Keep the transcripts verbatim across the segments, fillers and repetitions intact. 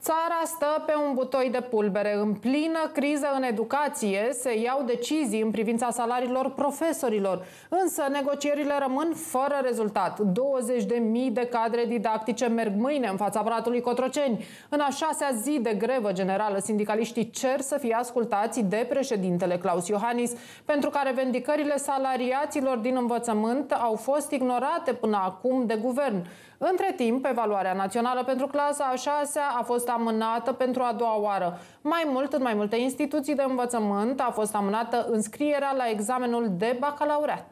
Țara stă pe un butoi de pulbere. În plină criză în educație se iau decizii în privința salariilor profesorilor. Însă negocierile rămân fără rezultat. douăzeci de mii de cadre didactice merg mâine în fața Palatului Cotroceni. În a șasea zi de grevă generală, sindicaliștii cer să fie ascultați de președintele Claus Iohannis, pentru că revendicările salariaților din învățământ au fost ignorate până acum de guvern. Între timp, evaluarea națională pentru clasa a șasea a fost amânată pentru a doua oară. Mai mult, în mai multe instituții de învățământ a fost amânată înscrierea la examenul de bacalaureat.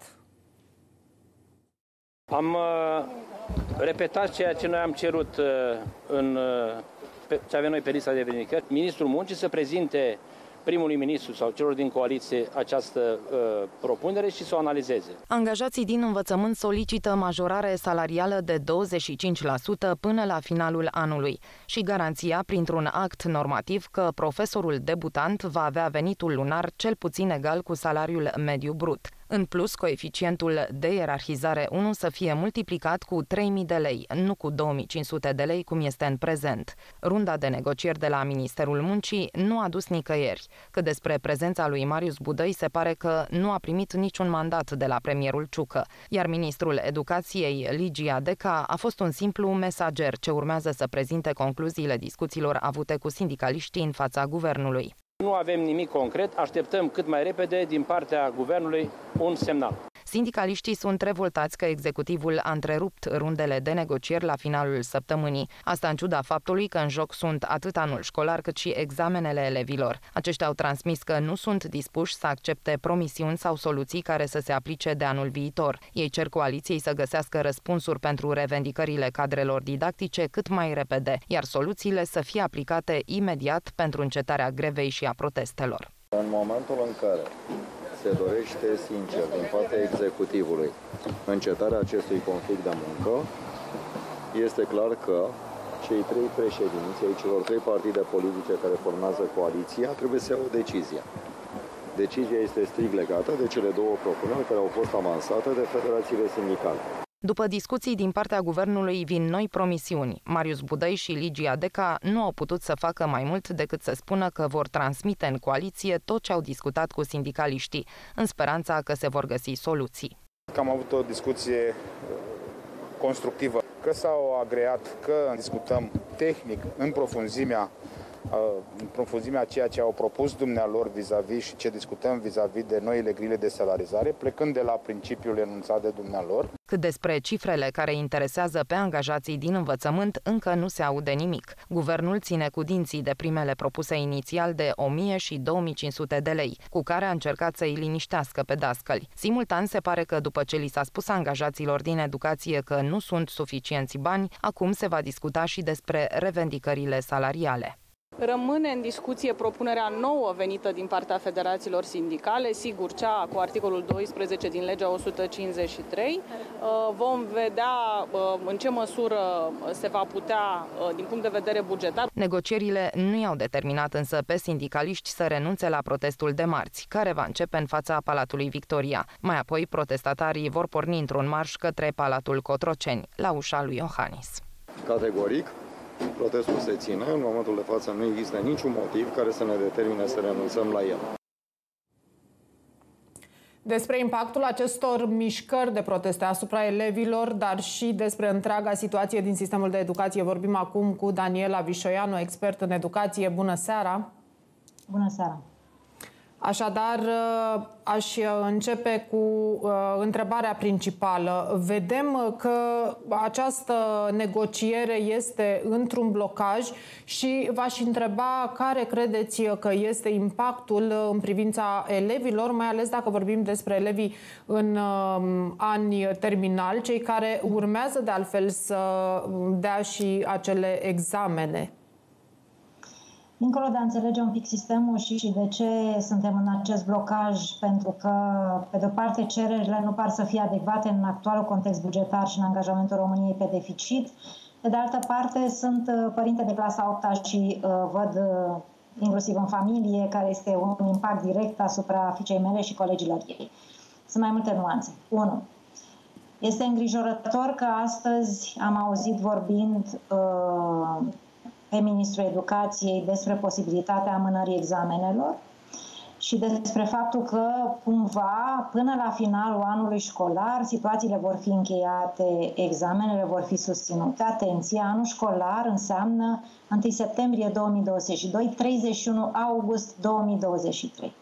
Am uh, repetat ceea ce noi am cerut uh, în uh, pe, ce avem noi pe lista de revendicări. Ministrul Muncii să prezinte primului ministru sau celor din coaliție această uh, propunere și să o analizeze. Angajații din învățământ solicită majorare salarială de douăzeci și cinci la sută până la finalul anului și garanția printr-un act normativ că profesorul debutant va avea venitul lunar cel puțin egal cu salariul mediu brut. În plus, coeficientul de ierarhizare unu să fie multiplicat cu trei mii de lei, nu cu două mii cinci sute de lei, cum este în prezent. Runda de negocieri de la Ministerul Muncii nu a dus nicăieri. Cât despre prezența lui Marius Budăi, se pare că nu a primit niciun mandat de la premierul Ciucă, iar ministrul Educației, Ligia Deca, a fost un simplu mesager ce urmează să prezinte concluziile discuțiilor avute cu sindicaliștii în fața guvernului. Nu avem nimic concret, așteptăm cât mai repede din partea guvernului un semnal. Sindicaliștii sunt revoltați că executivul a întrerupt rundele de negocieri la finalul săptămânii. Asta în ciuda faptului că în joc sunt atât anul școlar cât și examenele elevilor. Aceștia au transmis că nu sunt dispuși să accepte promisiuni sau soluții care să se aplice de anul viitor. Ei cer coaliției să găsească răspunsuri pentru revendicările cadrelor didactice cât mai repede, iar soluțiile să fie aplicate imediat pentru încetarea grevei și a protestelor. În momentul în care se dorește sincer din partea executivului încetarea acestui conflict de muncă, este clar că cei trei președinți ai celor trei partide politice care formează coaliția trebuie să iau o decizie. Decizia este strict legată de cele două propuneri care au fost avansate de federațiile sindicale. După discuții din partea guvernului vin noi promisiuni. Marius Budăi și Ligia Deca nu au putut să facă mai mult decât să spună că vor transmite în coaliție tot ce au discutat cu sindicaliștii, în speranța că se vor găsi soluții. Am avut o discuție constructivă, că s-au agreat, că discutăm tehnic, în profunzimea în profunzimea ceea ce au propus dumnealor vis-a-vis și ce discutăm vis-a-vis de noile grile de salarizare, plecând de la principiul enunțat de dumnealor. Cât despre cifrele care interesează pe angajații din învățământ, încă nu se aude nimic. Guvernul ține cu dinții de primele propuse inițial de o mie și două mii cinci sute de lei, cu care a încercat să îi liniștească pe dascăli. Simultan se pare că după ce li s-a spus angajaților din educație că nu sunt suficienți bani, acum se va discuta și despre revendicările salariale. Rămâne în discuție propunerea nouă venită din partea federațiilor sindicale, sigur cea cu articolul doisprezece din legea o sută cincizeci și trei. Vom vedea în ce măsură se va putea din punct de vedere bugetar. Negocierile nu i-au determinat însă pe sindicaliști să renunțe la protestul de marți, care va începe în fața Palatului Victoria. Mai apoi, protestatarii vor porni într-un marș către Palatul Cotroceni, la ușa lui Iohannis. Categoric, protestul se ține. În momentul de față nu există niciun motiv care să ne determine să renunțăm la el. Despre impactul acestor mișcări de proteste asupra elevilor, dar și despre întreaga situație din sistemul de educație, vorbim acum cu Daniela Vișoianu, expert în educație. Bună seara! Bună seara! Așadar, aș începe cu întrebarea principală. Vedem că această negociere este într-un blocaj și v-aș întreba care credeți că este impactul în privința elevilor, mai ales dacă vorbim despre elevii în ani terminali, cei care urmează de altfel să dea și acele examene. Dincolo de a înțelege un pic sistemul și de ce suntem în acest blocaj, pentru că, pe de-o parte, cererile nu par să fie adecvate în actualul context bugetar și în angajamentul României pe deficit. Pe de altă parte, sunt părinte de clasa a opta și uh, văd, uh, inclusiv în familie, care este un impact direct asupra fiicei mele și colegilor ei. Sunt mai multe nuanțe. unu. Este îngrijorător că astăzi am auzit vorbind uh, pe Ministrul Educației despre posibilitatea amânării examenelor și despre faptul că, cumva, până la finalul anului școlar, situațiile vor fi încheiate, examenele vor fi susținute. Atenție, anul școlar înseamnă întâi septembrie două mii douăzeci și doi, treizeci și unu august două mii douăzeci și trei.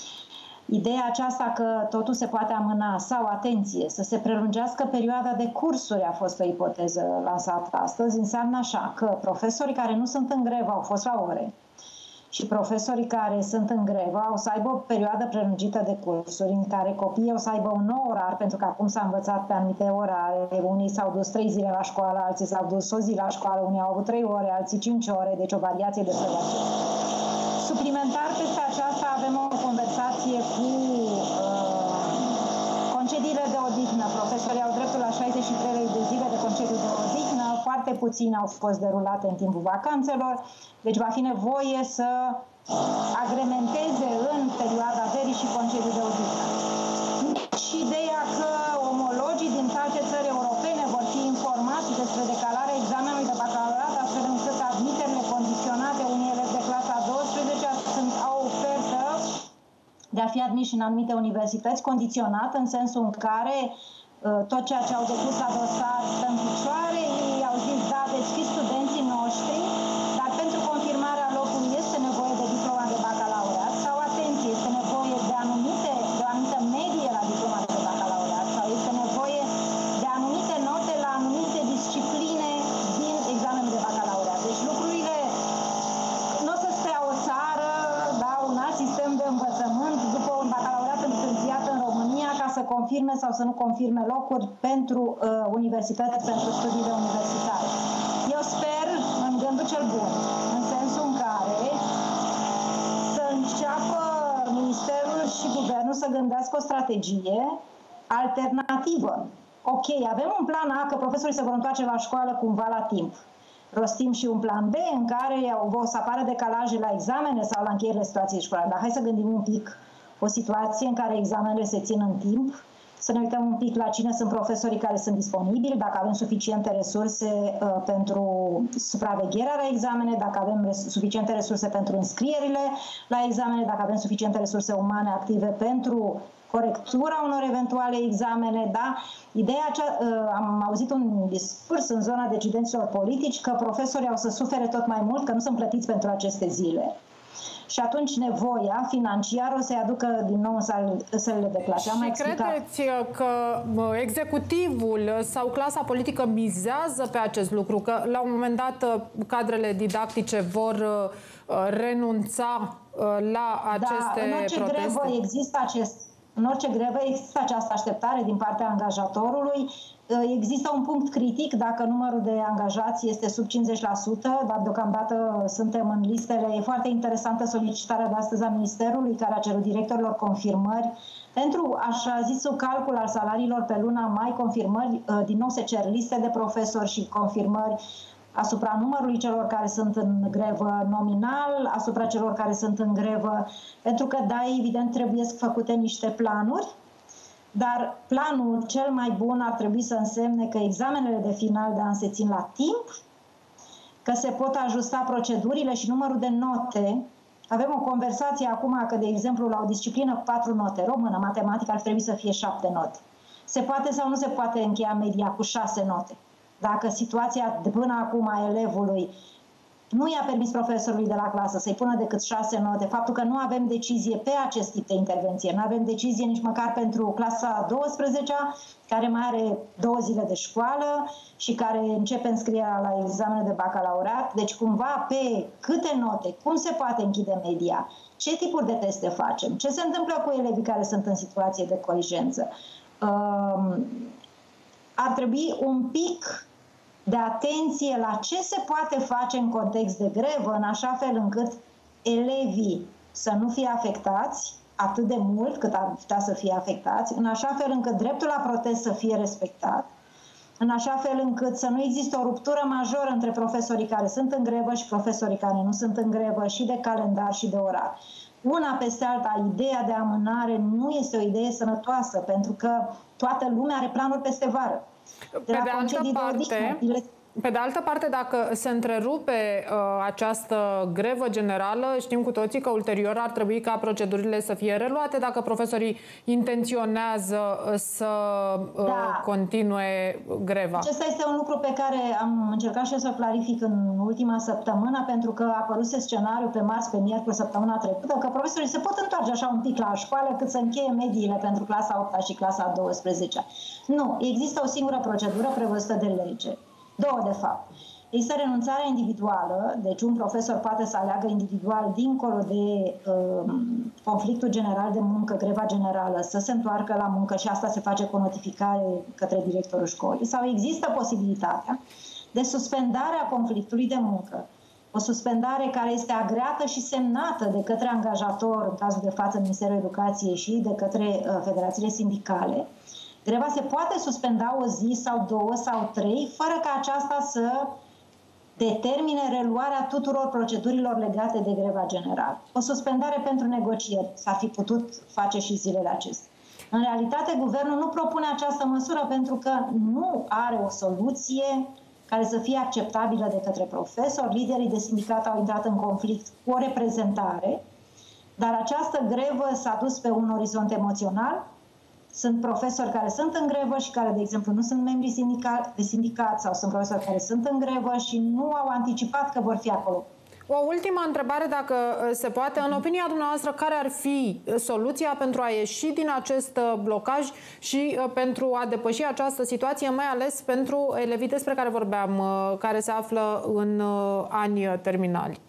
Ideea aceasta că totul se poate amâna sau, atenție, să se prelungească perioada de cursuri a fost o ipoteză lansată astăzi, înseamnă așa că profesorii care nu sunt în grevă au fost la ore și profesorii care sunt în grevă o să aibă o perioadă prelungită de cursuri în care copiii o să aibă un nou orar, pentru că acum s-a învățat pe anumite orare, unii s-au dus trei zile la școală, alții s-au dus o zi la școală, unii au avut trei ore, alții cinci ore, deci o variație de săracie. Suplimentar peste aceasta avem o conversație cu uh, concediile de odihnă. Profesorii au dreptul la șaizeci și trei de zile de concediu de odihnă, foarte puține au fost derulate în timpul vacanțelor, deci va fi nevoie să agrementeze în perioada verii și concediu de odihnă. Și ideea că omologii din alte țări europene vor fi informați despre decalarea examenului de bacalaureat, astfel încât admiterile condiționate unii elevi de clasa a douăsprezecea sunt au ofertă de a fi admiși în anumite universități, condiționat în sensul în care tot ceea ce au depus la dosar stă în picioare, ei au zis, da, veți fi studenții noștri, dar pentru confirmarea locului este nevoie de diploma de bacalaureat sau, atenție, este nevoie de anumite, de o anumită medie la diploma de bacalaureat sau este nevoie de anumite note la anumite discipline din examenul de bacalaureat. Deci lucrurile nu o să stea o țară, da, un alt sistem de învățământ după un bacalaureat întârziat în România ca să confirme sau să nu confirme locuri pentru uh, universități, pentru studiile universitare. Eu sper, în gândul cel bun, în sensul în care să înceapă Ministerul și Guvernul să gândească o strategie alternativă. Ok, avem un plan A, că profesorii se vor întoarce la școală cumva la timp. Rostim și un plan B în care o să apară decalaje la examene sau la încheierile situației școlare. Dar hai să gândim un pic o situație în care examenele se țin în timp, să ne uităm un pic la cine sunt profesorii care sunt disponibili, dacă avem suficiente resurse uh, pentru supravegherea la examene, dacă avem res- suficiente resurse pentru înscrierile la examene, dacă avem suficiente resurse umane active pentru corectura unor eventuale examene, da? Ideea acea, uh, am auzit un discurs în zona decidenților politici că profesorii au să sufere tot mai mult, că nu sunt plătiți pentru aceste zile. Și atunci nevoia financiară o să-i aducă din nou în sălile de clasă. Și credeți că executivul sau clasa politică mizează pe acest lucru? Că la un moment dat cadrele didactice vor renunța la aceste da, în orice proteste? Grevă există acest, în orice grevă există această așteptare din partea angajatorului. Există un punct critic dacă numărul de angajați este sub cincizeci la sută, dar deocamdată suntem în listele. E foarte interesantă solicitarea de astăzi a Ministerului, care a cerut directorilor confirmări. Pentru așa zisul calcul al salariilor pe luna mai, confirmări, din nou se cer liste de profesori și confirmări asupra numărului celor care sunt în grevă nominal, asupra celor care sunt în grevă, pentru că, da, evident, trebuie făcute niște planuri. Dar planul cel mai bun ar trebui să însemne că examenele de final de an se țin la timp, că se pot ajusta procedurile și numărul de note. Avem o conversație acum că, de exemplu, la o disciplină cu patru note, română, matematică, ar trebui să fie șapte note. Se poate sau nu se poate încheia media cu șase note? Dacă situația de până acum a elevului nu i-a permis profesorului de la clasă să-i pună decât șase note, faptul că nu avem decizie pe acest tip de intervenție, nu avem decizie nici măcar pentru clasa a douăsprezecea, care mai are două zile de școală și care începe înscrierea la examenul de bacalaureat, deci cumva pe câte note, cum se poate închide media, ce tipuri de teste facem, ce se întâmplă cu elevii care sunt în situație de contingență. Um, ar trebui un pic de atenție la ce se poate face în context de grevă, în așa fel încât elevii să nu fie afectați atât de mult cât ar putea să fie afectați, în așa fel încât dreptul la protest să fie respectat, în așa fel încât să nu există o ruptură majoră între profesorii care sunt în grevă și profesorii care nu sunt în grevă, și de calendar și de orar. Una peste alta, ideea de amânare nu este o idee sănătoasă, pentru că toată lumea are planuri peste vară. De Pe de altă parte, Pe de altă parte, dacă se întrerupe uh, această grevă generală, știm cu toții că ulterior ar trebui ca procedurile să fie reluate dacă profesorii intenționează să uh, da. continue greva. Acesta este un lucru pe care am încercat și eu să-l clarific în ultima săptămână, pentru că a apărut scenariul pe marți, pe miercuri, săptămâna trecută, că profesorii se pot întoarce așa un pic la școală cât să încheie mediile pentru clasa a opta și clasa a douăsprezecea. Nu, există o singură procedură prevăzută de lege. Două, de fapt. Există renunțarea individuală, deci un profesor poate să aleagă individual, dincolo de uh, conflictul general de muncă, greva generală, să se întoarcă la muncă și asta se face cu o notificare către directorul școlii. Sau există posibilitatea de suspendare a conflictului de muncă. O suspendare care este agreată și semnată de către angajator, în cazul de față Ministerul Educației, și de către uh, federațiile sindicale. Greva se poate suspenda o zi sau două sau trei, fără ca aceasta să determine reluarea tuturor procedurilor legate de greva generală. O suspendare pentru negocieri s-ar fi putut face și zilele acestea. În realitate, guvernul nu propune această măsură pentru că nu are o soluție care să fie acceptabilă de către profesori. Liderii de sindicat au intrat în conflict cu o reprezentare, dar această grevă s-a dus pe un orizont emoțional. Sunt profesori care sunt în grevă și care, de exemplu, nu sunt membri sindicat, de sindicat, sau sunt profesori care sunt în grevă și nu au anticipat că vor fi acolo. O ultimă întrebare, dacă se poate. În opinia dumneavoastră, care ar fi soluția pentru a ieși din acest blocaj și pentru a depăși această situație, mai ales pentru elevii despre care vorbeam, care se află în ani terminali?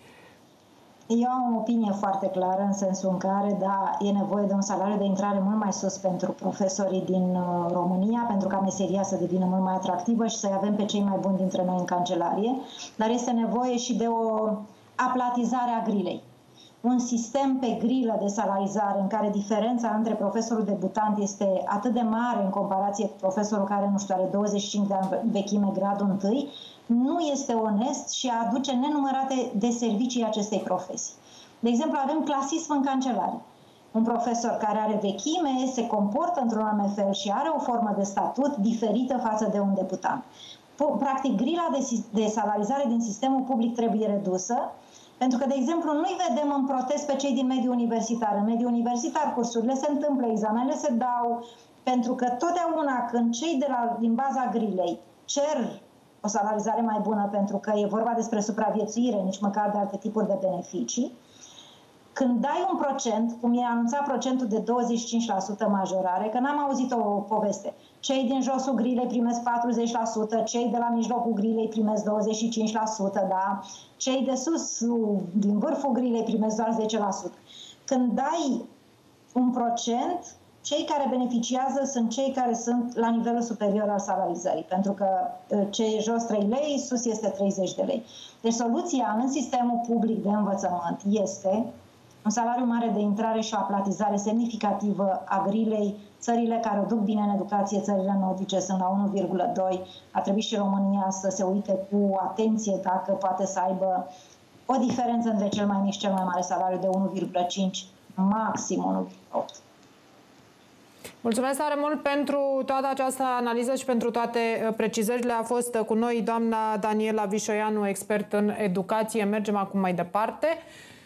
Eu am o opinie foarte clară, în sensul în care, da, e nevoie de un salariu de intrare mult mai sus pentru profesorii din România, pentru ca meseria să devină mult mai atractivă și să-i avem pe cei mai buni dintre noi în cancelarie, dar este nevoie și de o aplatizare a grilei. Un sistem pe grilă de salarizare în care diferența între profesorul debutant este atât de mare în comparație cu profesorul care, nu știu, are douăzeci și cinci de ani vechime, gradul întâi, nu este onest și aduce nenumărate deservicii acestei profesii. De exemplu, avem clasism în cancelarie. Un profesor care are vechime se comportă într-un anume fel și are o formă de statut diferită față de un deputant. Practic, grila de, de salarizare din sistemul public trebuie redusă, pentru că, de exemplu, nu-i vedem în protest pe cei din mediul universitar. În mediul universitar cursurile se întâmplă, examenele se dau, pentru că totdeauna când cei de la, din baza grilei cer o salarizare mai bună, pentru că e vorba despre supraviețuire, nici măcar de alte tipuri de beneficii, când dai un procent, cum e anunțat procentul de douăzeci și cinci la sută majorare, că n-am auzit o poveste, cei din josul grilei primesc patruzeci la sută, cei de la mijlocul grilei primesc douăzeci și cinci la sută, da? Cei de sus, din vârful grilei, primesc doar zece la sută. Când dai un procent, cei care beneficiază sunt cei care sunt la nivelul superior al salarizării, pentru că cei jos trei lei, sus este treizeci de lei. Deci soluția în sistemul public de învățământ este un salariu mare de intrare și o aplatizare semnificativă a grilei. Țările care o duc bine în educație, țările nordice, sunt la unu virgulă doi. Ar trebui și România să se uite cu atenție dacă poate să aibă o diferență între cel mai mic și cel mai mare salariu de unu virgulă cinci, maxim unu virgulă opt. Mulțumesc tare mult pentru toată această analiză și pentru toate precizările. A fost cu noi doamna Daniela Vișoianu, expert în educație. Mergem acum mai departe.